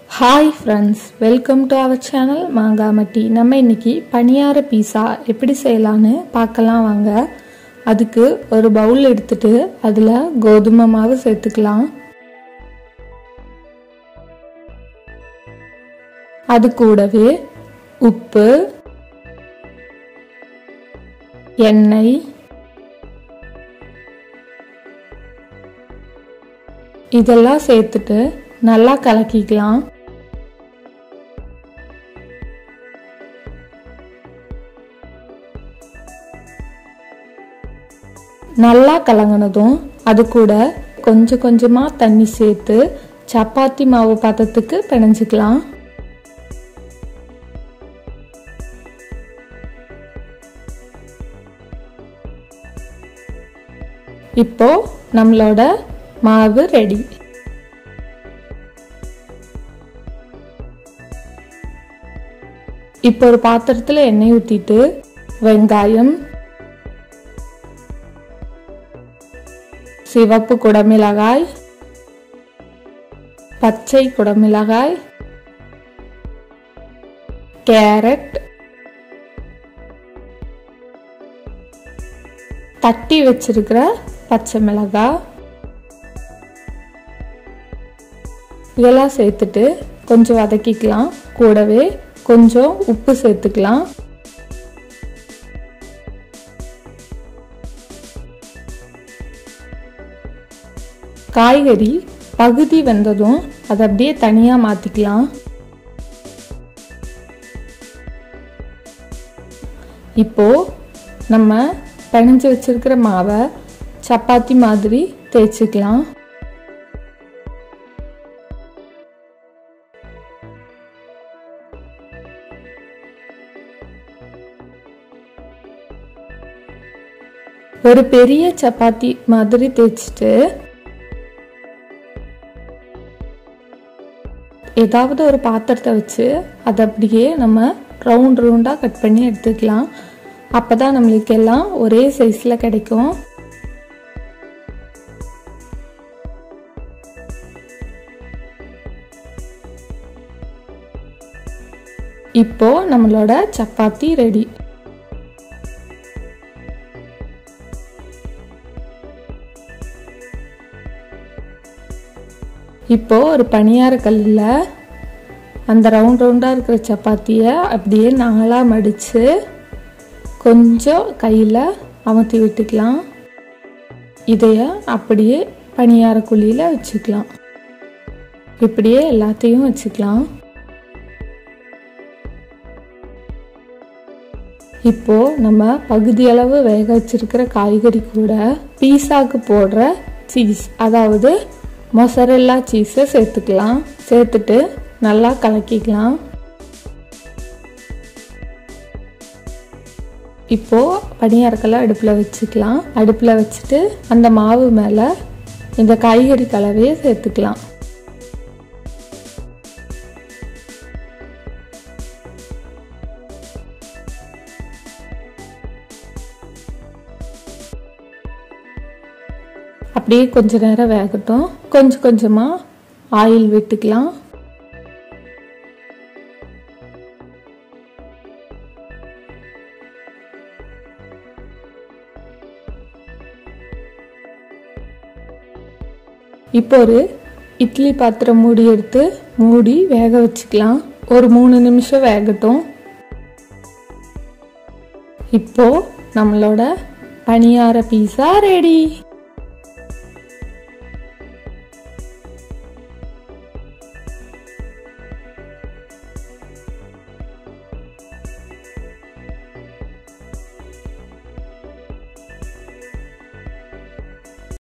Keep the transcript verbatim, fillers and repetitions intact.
Hi friends, welcome to our channel மாங்காமட்டி. நம்ம இன்னைக்கு பனியார பீஸா எப்படி செய்யலாம்னு பார்க்கலாம் வாங்க. அதுக்கு ஒரு பவுல் எடுத்துட்டு அதுல கோதுமை மாவு சேர்த்துக்கலாம். அது கூடவே உப்பு, எண்ணெய், இதெல்லாம் சேர்த்துட்டு நல்லா கலக்கிக்கலாம். நல்லா கலங்கினதும் அது கூட கொஞ்சம் கொஞ்சமா தண்ணி சேர்த்து சப்பாத்தி மாவு பதத்துக்கு பிணைஞ்சிக்கலாம். இப்போ நம்மளோட மாவு ரெடி. இப்போ ஒரு பாத்திரத்துல எண்ணெய் ஊத்திட்டு வெங்காயம், சிவப்பு குடமிளகாய், பச்சை குடமிளகாய், கேரட், தட்டி வச்சிருக்கிற பச்சை மிளகாய் இதெல்லாம் சேர்த்துட்டு கொஞ்சம் வதக்கிக்கலாம். கூடவே கொஞ்சம் உப்பு சேர்த்துக்கலாம். காய்கறி பகுதி வெந்ததும் அதை அப்படியே தனியா மாத்திக்கலாம். இப்போ நம்ம பிணைஞ்சு வச்சிருக்கிற மாவை சப்பாத்தி மாதிரி தேய்ச்சிக்கலாம். ஒரு பெரிய சப்பாத்தி மாதிரி தேய்ச்சிட்டு ஏதாவது ஒரு பாத்திரத்தை வச்சு அதை அப்படியே நம்ம ரவுண்ட் ரவுண்டா கட் பண்ணி எடுத்துக்கலாம். அப்பதான் நம்மளுக்கு எல்லாம் ஒரே சைஸ்ல கிடைக்கும். இப்போ நம்மளோட சப்பாத்தி ரெடி. இப்போ ஒரு பனியார கல்லுல அந்த ரவுண்ட் ரவுண்டா இருக்கிற சப்பாத்தியை அப்படியே நாலா மடிச்சு கொஞ்சம் கையில அமர்த்தி விட்டுக்கலாம். இதைய அப்படியே பனியார குழியில வச்சுக்கலாம். இப்படியே எல்லாத்தையும் வச்சுக்கலாம். இப்போ நம்ம பகுதி அளவு வேக வச்சிருக்கிற காய்கறி கூட பீஸாக்கு போடுற சீஸ், அதாவது மொசரெல்லா சீஸை சேர்த்துக்கலாம். சேர்த்துட்டு நல்லா கலக்கிக்கலாம். இப்போ பனியாரக்கெல்லாம் அடுப்புல வச்சுக்கலாம். அடுப்புல வச்சுட்டு அந்த மாவு மேல இந்த காய்கறி கலவையை சேர்த்துக்கலாம். அப்படியே கொஞ்ச நேரம் வேகட்டும். கொஞ்சம் கொஞ்சமா ஆயில் விட்டுக்கலாம். இப்போ ஒரு இட்லி பாத்திரம் மூடி எடுத்து மூடி வேக வச்சுக்கலாம். ஒரு மூணு நிமிஷம் வேகட்டும். இப்போ நம்மளோட பனியார பீஸா ரெடி.